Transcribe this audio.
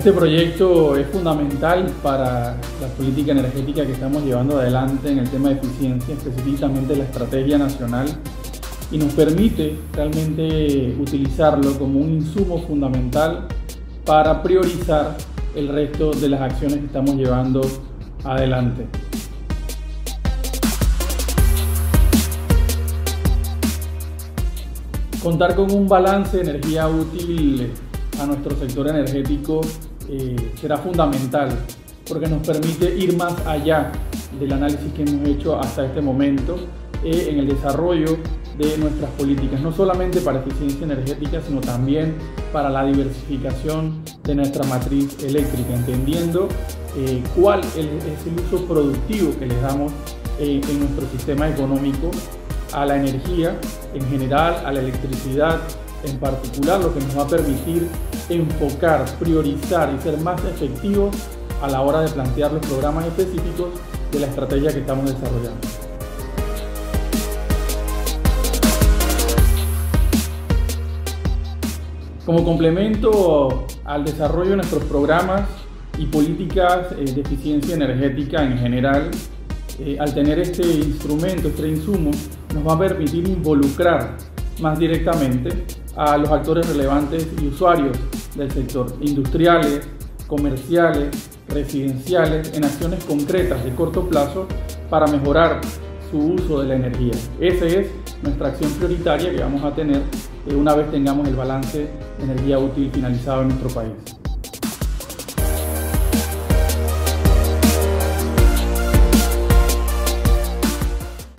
Este proyecto es fundamental para la política energética que estamos llevando adelante en el tema de eficiencia, específicamente la estrategia nacional, y nos permite realmente utilizarlo como un insumo fundamental para priorizar el resto de las acciones que estamos llevando adelante. Contar con un balance de energía útil a nuestro sector energético será fundamental porque nos permite ir más allá del análisis que hemos hecho hasta este momento en el desarrollo de nuestras políticas, no solamente para eficiencia energética, sino también para la diversificación de nuestra matriz eléctrica, entendiendo cuál es el uso productivo que le damos en nuestro sistema económico a la energía en general, a la electricidad en particular, lo que nos va a permitir enfocar, priorizar y ser más efectivos a la hora de plantear los programas específicos de la estrategia que estamos desarrollando. Como complemento al desarrollo de nuestros programas y políticas de eficiencia energética en general, al tener este instrumento, este insumo, nos va a permitir involucrar más directamente a los actores relevantes y usuarios del sector, industriales, comerciales, residenciales, en acciones concretas de corto plazo para mejorar su uso de la energía. Esa es nuestra acción prioritaria que vamos a tener una vez tengamos el balance de energía útil finalizado en nuestro país.